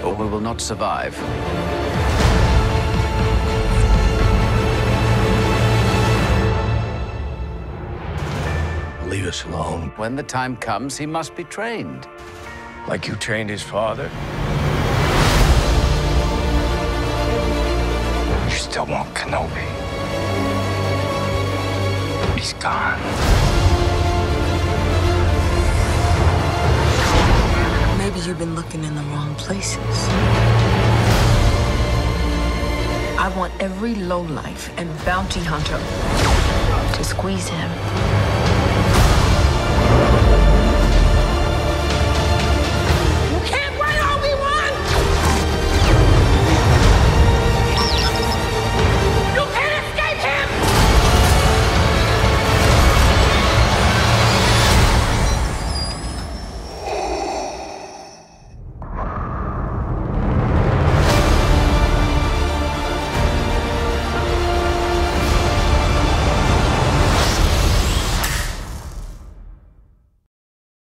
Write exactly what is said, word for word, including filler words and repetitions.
or we will not survive. Leave us alone. When the time comes, he must be trained. Like you trained his father? You still want Kenobi. He's gone. Maybe you've been looking in the wrong places. I want every lowlife and bounty hunter to squeeze him.